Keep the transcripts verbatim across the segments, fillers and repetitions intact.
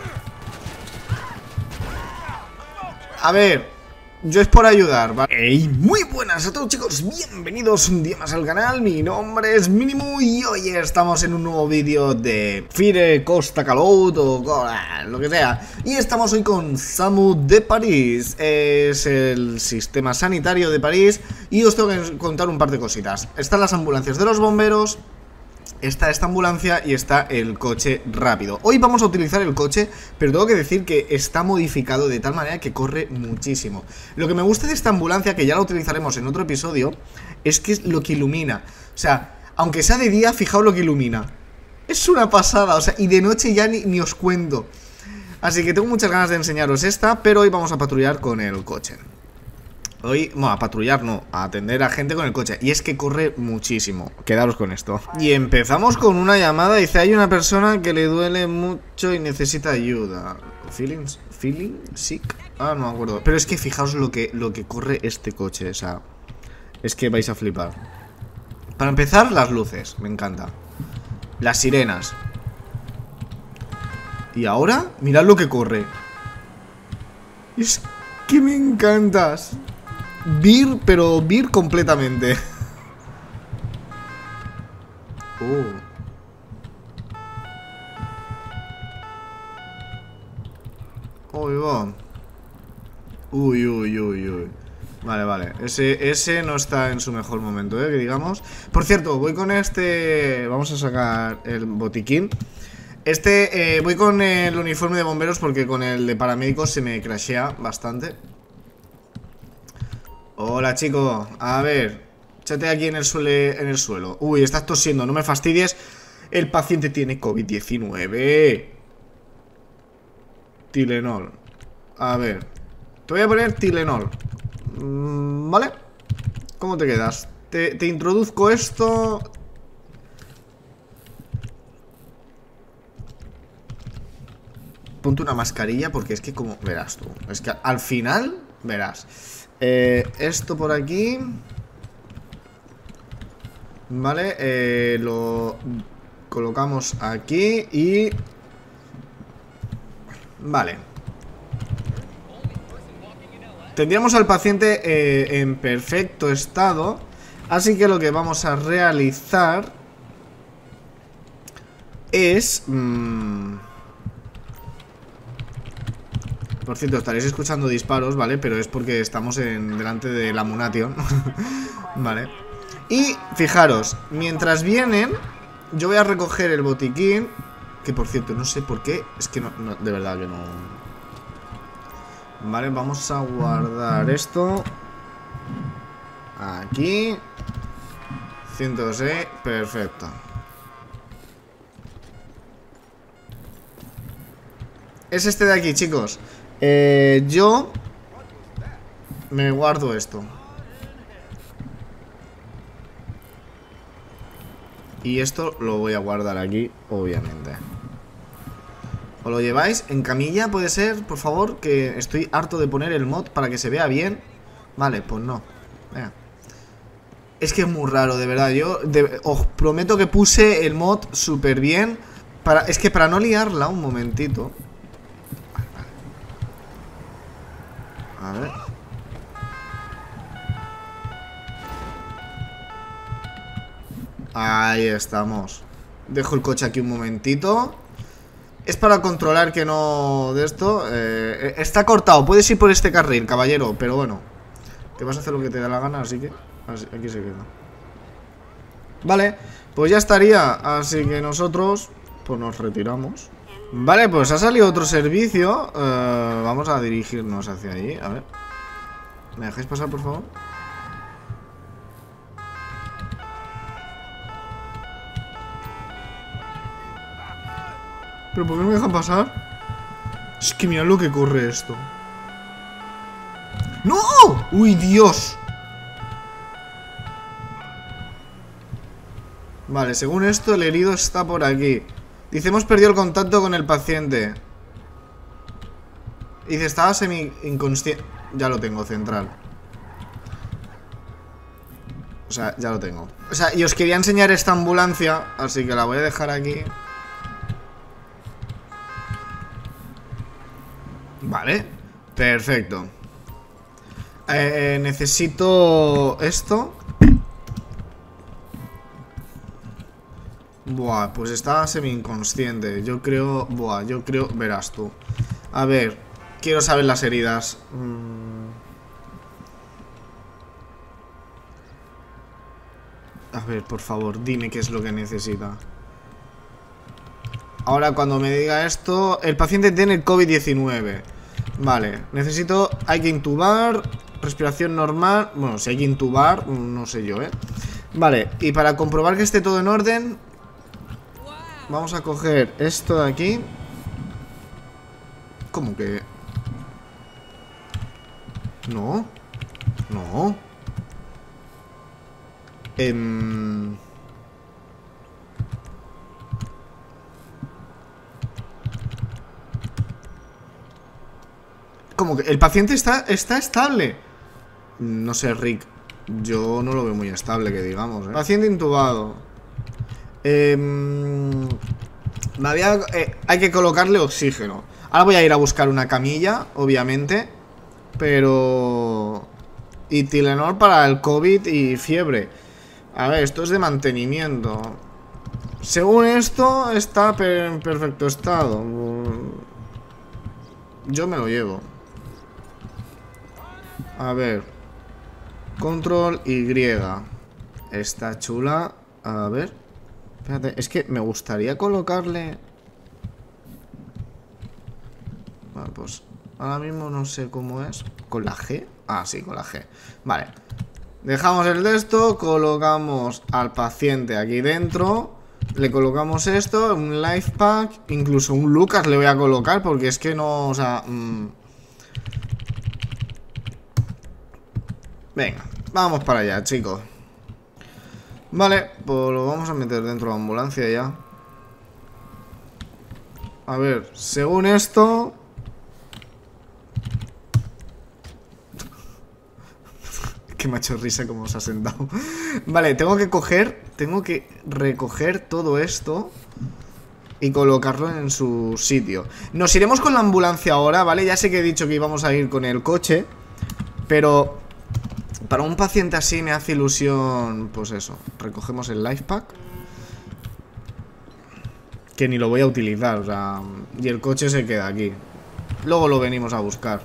A ver, yo es por ayudar, ¿vale? Hey, muy buenas a todos, chicos, bienvenidos un día más al canal. Mi nombre es Mínimo y hoy estamos en un nuevo vídeo de Fire Costa Calout o lo que sea. Y estamos hoy con SAMU de París. Es el sistema sanitario de París. Y os tengo que contar un par de cositas. Están las ambulancias de los bomberos, está esta ambulancia y está el coche rápido. Hoy vamos a utilizar el coche, pero tengo que decir que está modificado de tal manera que corre muchísimo. Lo que me gusta de esta ambulancia, que ya la utilizaremos en otro episodio, es que es lo que ilumina. O sea, aunque sea de día, fijaos lo que ilumina. Es una pasada, o sea, y de noche ya ni, ni os cuento. Así que tengo muchas ganas de enseñaros esta, pero hoy vamos a patrullar con el coche. Hoy, bueno, a patrullar no, a atender a gente con el coche. Y es que corre muchísimo. Quedaros con esto. Y empezamos con una llamada. Dice, hay una persona que le duele mucho y necesita ayuda. Feelings, feeling sick. Ah, no me acuerdo. Pero es que fijaos lo que, lo que corre este coche. O sea, es que vais a flipar. Para empezar, las luces, me encanta. Las sirenas. Y ahora, mirad lo que corre. Es que me encantas. Beer, pero beer completamente. Oh. Uy, va. Uy, uy, uy, uy. Vale, vale. Ese, ese no está en su mejor momento, ¿eh? Que digamos. Por cierto, voy con este. Vamos a sacar el botiquín. Este, eh, voy con el uniforme de bomberos porque con el de paramédicos se me crashea bastante. Hola, chico. A ver, échate aquí en el, suele, en el suelo. Uy, estás tosiendo, no me fastidies. El paciente tiene COVID diecinueve. Tilenol. A ver, te voy a poner Tilenol. mm, ¿Vale? ¿Cómo te quedas? Te, te introduzco esto. Ponte una mascarilla porque es que como... Verás tú. Es que al final, verás. Eh, esto por aquí. Vale, eh, lo colocamos aquí y... Vale. Tendríamos al paciente eh, en perfecto estado. Así que lo que vamos a realizar es... Mmm, por cierto, estaréis escuchando disparos, ¿vale? Pero es porque estamos en, delante de la Munation. Vale. Y fijaros, mientras vienen, yo voy a recoger el botiquín. Que por cierto, no sé por qué. Es que no, no de verdad que no. Vale, vamos a guardar esto aquí. ciento seis, perfecto. Es este de aquí, chicos. Eh, yo me guardo esto. Y esto lo voy a guardar aquí, obviamente. ¿Os lo lleváis en camilla? ¿Puede ser? Por favor, que estoy harto de poner el mod para que se vea bien. Vale, pues no. Venga. Es que es muy raro, de verdad. Yo de, os prometo que puse el mod súper bien para, es que para no liarla, un momentito. A ver. Ahí estamos. Dejo el coche aquí un momentito. Es para controlar que no... De esto eh, está cortado, puedes ir por este carril, caballero. Pero bueno, que vas a hacer lo que te da la gana. Así que así, aquí se queda. Vale, pues ya estaría. Así que nosotros pues nos retiramos. Vale, pues ha salido otro servicio. uh, Vamos a dirigirnos hacia allí. A ver, ¿me dejáis pasar, por favor? ¿Pero por qué no me dejan pasar? Es que mirad lo que corre esto. ¡No! ¡Uy, Dios! Vale, según esto el herido está por aquí. Dice, hemos perdido el contacto con el paciente. Dice, estaba semi inconsciente. Ya lo tengo, central. O sea, ya lo tengo. O sea, y os quería enseñar esta ambulancia, así que la voy a dejar aquí. Vale, perfecto. eh, Necesito esto. Buah, pues está semi-inconsciente. Yo creo... Buah, yo creo... Verás tú. A ver, quiero saber las heridas. mm. A ver, por favor, dime qué es lo que necesita. Ahora cuando me diga esto... El paciente tiene el COVID diecinueve. Vale, necesito... Hay que intubar. Respiración normal. Bueno, si hay que intubar, no sé yo, ¿eh? Vale, y para comprobar que esté todo en orden, vamos a coger esto de aquí. ¿Cómo que? No. No. Em... ¿Cómo que? El paciente está, está estable. No sé, Rick. Yo no lo veo muy estable, que digamos, ¿eh? Paciente intubado. Eh, me había, eh, hay que colocarle oxígeno. Ahora voy a ir a buscar una camilla, obviamente. Pero... Y Tylenol para el COVID y fiebre. A ver, esto es de mantenimiento. Según esto, está en perfecto estado. Yo me lo llevo. A ver. Control Y. Está chula. A ver. Espérate, es que me gustaría colocarle... Vale, pues ahora mismo no sé cómo es. ¿Con la G? Ah, sí, con la G. Vale. Dejamos el de esto, colocamos al paciente aquí dentro. Le colocamos esto, un life pack. Incluso un Lucas le voy a colocar, porque es que no, o sea... Mmm... Venga, vamos para allá, chicos. Vale, pues lo vamos a meter dentro de la ambulancia ya. A ver, según esto... Que me ha hecho risa como se ha sentado. Vale, tengo que coger... Tengo que recoger todo esto y colocarlo en su sitio. Nos iremos con la ambulancia ahora, ¿vale? Ya sé que he dicho que íbamos a ir con el coche, pero... Para un paciente así me hace ilusión. Pues eso, recogemos el life pack, que ni lo voy a utilizar, o sea, y el coche se queda aquí. Luego lo venimos a buscar.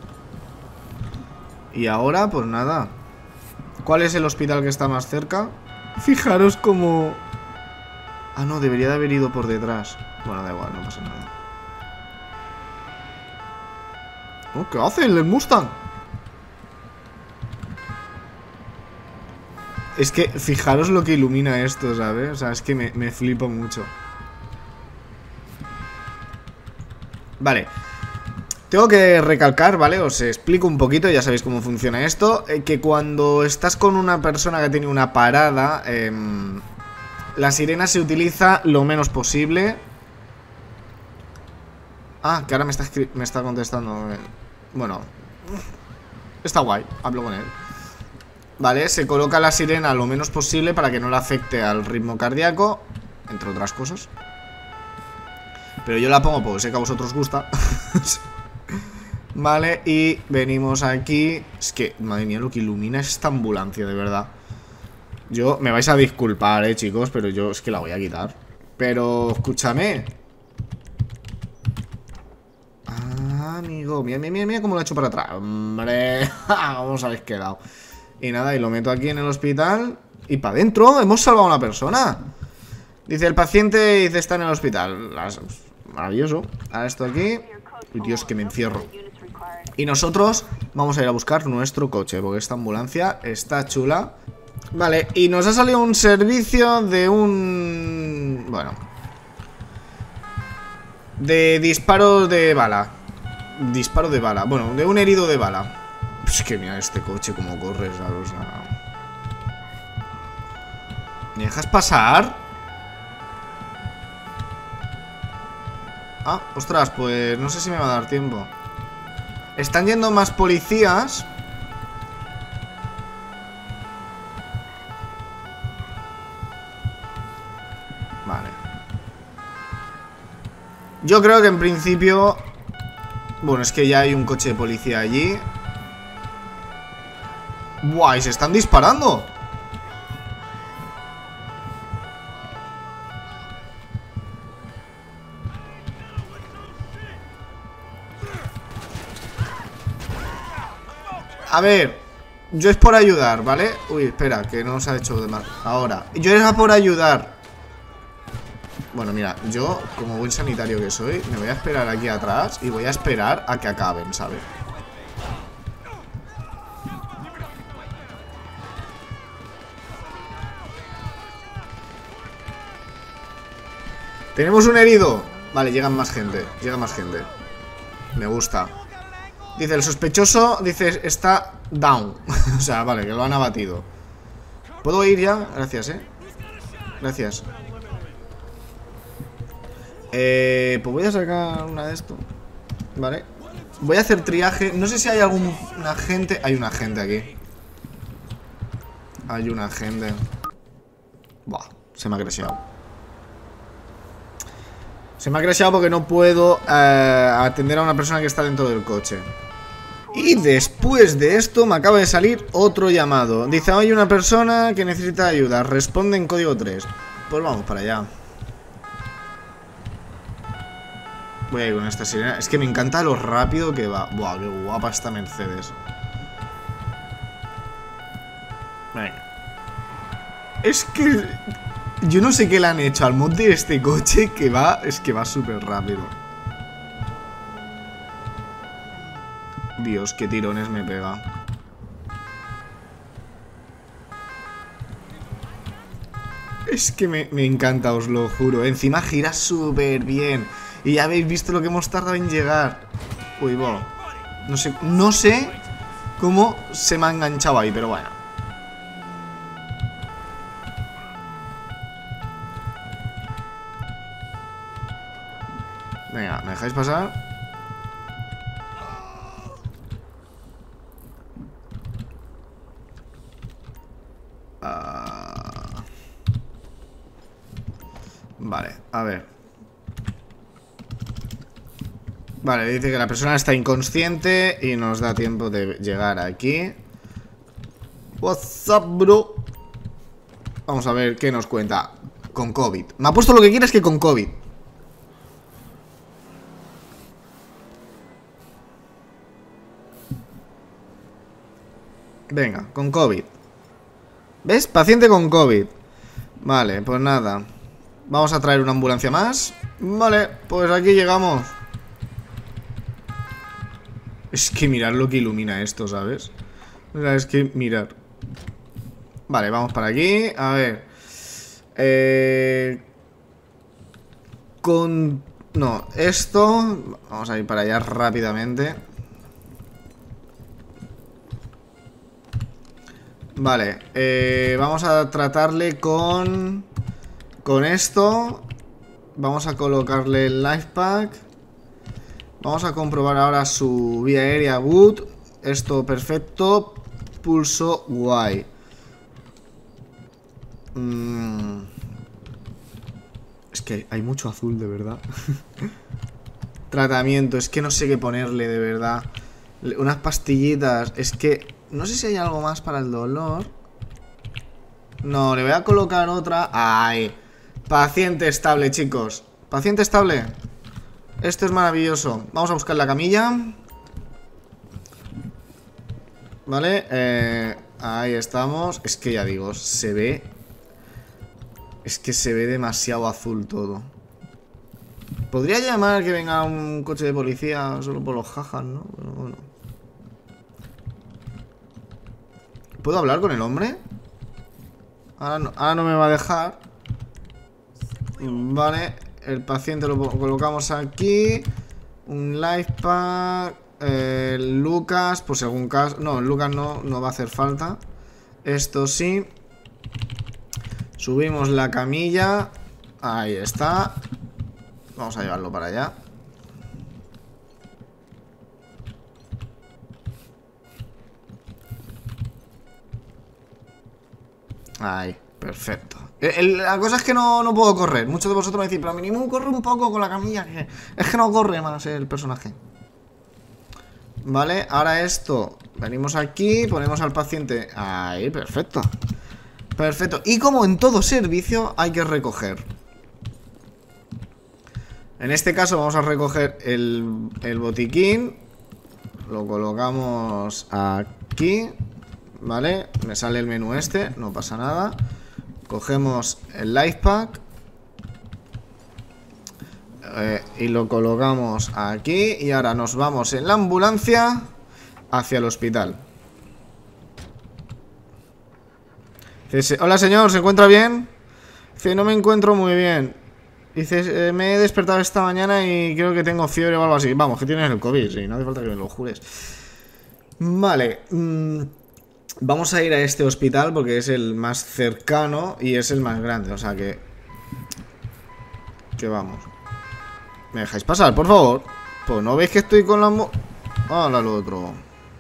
Y ahora, pues nada. ¿Cuál es el hospital que está más cerca? Fijaros como... Ah, no, debería de haber ido por detrás. Bueno, da igual, no pasa nada. Oh, ¿qué hace el Mustang? Es que fijaros lo que ilumina esto, ¿sabes? O sea, es que me, me flipo mucho. Vale. Tengo que recalcar, ¿vale? Os explico un poquito, ya sabéis cómo funciona esto. eh, Que cuando estás con una persona que tiene una parada, eh, la sirena se utiliza lo menos posible. Ah, que ahora me está, me está contestando. Bueno, está guay, hablo con él. Vale, se coloca la sirena lo menos posible para que no le afecte al ritmo cardíaco, entre otras cosas. Pero yo la pongo porque sé que a vosotros gusta. Vale, y venimos aquí. Es que, madre mía, lo que ilumina es esta ambulancia, de verdad. Yo, me vais a disculpar, eh, chicos, pero yo es que la voy a quitar. Pero, escúchame. Ah, amigo, mira, mira, mira, mira cómo lo he hecho para atrás. Hombre, ¿cómo os habéis quedado? Y nada, y lo meto aquí en el hospital. Y para adentro, hemos salvado a una persona. Dice el paciente, dice, está en el hospital. Maravilloso. Ahora esto aquí. Uy, Dios, que me encierro. Y nosotros vamos a ir a buscar nuestro coche, porque esta ambulancia está chula. Vale, y nos ha salido un servicio de un... Bueno, de disparo de bala. Disparo de bala, bueno, de un herido de bala. Es que mira este coche como corre, ¿sabes? O sea... ¿Me dejas pasar? Ah, ostras, pues no sé si me va a dar tiempo. Están yendo más policías. Vale. Yo creo que en principio Bueno, es que ya hay un coche de policía allí. ¡Buah! ¡Y se están disparando! A ver, yo es por ayudar, ¿vale? Uy, espera, que no nos ha hecho de mal. Ahora, yo es por ayudar. Bueno, mira, yo, como buen sanitario que soy, me voy a esperar aquí atrás y voy a esperar a que acaben, ¿sabes? Tenemos un herido. Vale, llegan más gente, llega más gente. Me gusta. Dice, el sospechoso, dice, está down. O sea, vale, que lo han abatido. ¿Puedo ir ya? Gracias, eh Gracias. Eh, pues voy a sacar una de esto. Vale. Voy a hacer triaje. No sé si hay algún agente. Hay un agente aquí. Hay un agente. Buah, se me ha crasheado. Se me ha crasheado porque no puedo eh, atender a una persona que está dentro del coche. Y después de esto me acaba de salir otro llamado. Dice, hay una persona que necesita ayuda. Responde en código tres. Pues vamos para allá. Voy a ir con esta sirena. Es que me encanta lo rápido que va. Buah, qué guapa esta Mercedes. Venga. Es que yo no sé qué le han hecho al mod de este coche, que va, es que va súper rápido. Dios, qué tirones me pega. Es que me, me encanta, os lo juro. Encima gira súper bien. Y ya habéis visto lo que hemos tardado en llegar. Uy, bueno. No sé, no sé cómo se me ha enganchado ahí, pero bueno. Venga, ¿me dejáis pasar? Uh... Vale, a ver. Vale, dice que la persona está inconsciente y nos da tiempo de llegar aquí. What's up, bro? Vamos a ver qué nos cuenta. Con COVID. Me ha puesto lo que quieras que con COVID. Venga, con COVID. ¿Ves? Paciente con COVID. Vale, pues nada. Vamos a traer una ambulancia más. Vale, pues aquí llegamos. Es que mirad lo que ilumina esto, ¿sabes? O sea, es que mirad. Vale, vamos para aquí. A ver. Eh... Con... No, esto... Vamos a ir para allá rápidamente. Vale, eh, vamos a tratarle con... Con esto. Vamos a colocarle el life pack. Vamos a comprobar ahora su vía aérea good. Esto perfecto. Pulso guay. mm. Es que hay mucho azul, de verdad. Tratamiento, es que no sé qué ponerle, de verdad. Unas pastillitas. Es que no sé si hay algo más para el dolor. No, le voy a colocar otra. Ay, paciente estable, chicos. Paciente estable. Esto es maravilloso. Vamos a buscar la camilla. Vale, eh, ahí estamos. Es que ya digo, se ve. Es que se ve demasiado azul todo. Podría llamar que venga un coche de policía solo por los jajas, ¿no? Pero bueno. ¿Puedo hablar con el hombre? Ahora no, ahora no me va a dejar. Vale, el paciente lo colocamos aquí. Un life pack. eh, Lucas, por si algún caso. No, Lucas no, no va a hacer falta. Esto sí. Subimos la camilla. Ahí está. Vamos a llevarlo para allá. Ahí, perfecto. el, La cosa es que no, no puedo correr. Muchos de vosotros me decís, pero mínimo corre un poco con la camilla, que es que no corre más el personaje. Vale, ahora esto. Venimos aquí, ponemos al paciente. Ahí, perfecto. Perfecto. Y como en todo servicio hay que recoger. En este caso vamos a recoger el, el botiquín. Lo colocamos aquí. Vale, me sale el menú este, no pasa nada. Cogemos el life pack eh, y lo colocamos aquí. Y ahora nos vamos en la ambulancia hacia el hospital. Dice, hola señor, ¿se encuentra bien? Dice, no me encuentro muy bien. Dice, eh, me he despertado esta mañana y creo que tengo fiebre o algo así. Vamos, que tienes el COVID, sí, no hace falta que me lo jures. Vale, mmm, vamos a ir a este hospital porque es el más cercano y es el más grande, o sea que... Que vamos. ¿Me dejáis pasar, por favor? Pues no veis que estoy con la... mo... Hola, lo otro.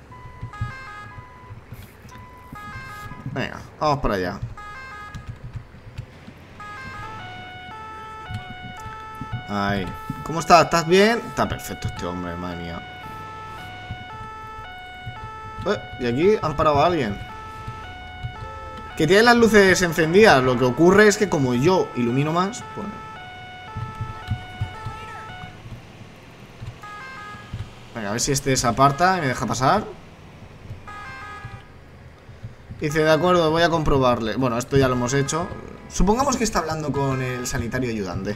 Venga, vamos para allá. Ahí. ¿Cómo estás? ¿Estás bien? Está perfecto este hombre, madre mía. Eh, y aquí han parado a alguien. Que tiene las luces encendidas. Lo que ocurre es que como yo ilumino más, pues... Venga, a ver si este se aparta y me deja pasar. Dice, de acuerdo, voy a comprobarle. Bueno, esto ya lo hemos hecho. Supongamos que está hablando con el sanitario ayudante.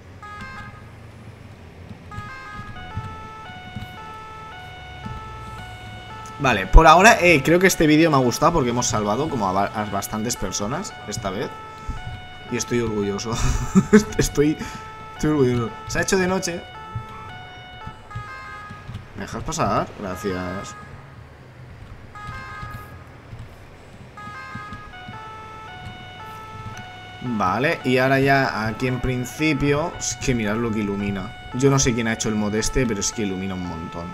Vale, por ahora eh, creo que este vídeo me ha gustado porque hemos salvado como a, a bastantes personas esta vez. Y estoy orgulloso. estoy, estoy orgulloso. Se ha hecho de noche. ¿Me dejas pasar? Gracias. Vale, y ahora ya aquí en principio... Es que mirad lo que ilumina. Yo no sé quién ha hecho el mod este, pero es que ilumina un montón.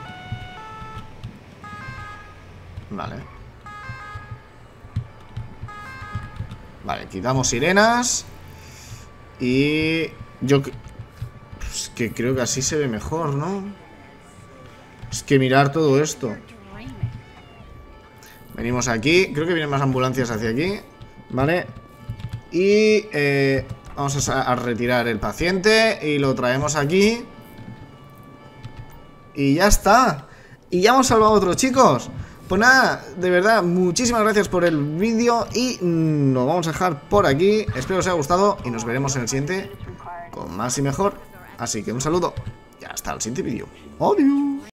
Vale. Vale, quitamos sirenas. Y... Yo... Es que creo que así se ve mejor, ¿no? Es que mirar todo esto. Venimos aquí. Creo que vienen más ambulancias hacia aquí. Vale. Y... Eh, vamos a, a retirar el paciente. Y lo traemos aquí. Y ya está. Y ya hemos salvado a otros, chicos. Pues nada, de verdad, muchísimas gracias por el vídeo y nos vamos a dejar por aquí. Espero que os haya gustado y nos veremos en el siguiente con más y mejor. Así que un saludo y hasta el siguiente vídeo. Adiós.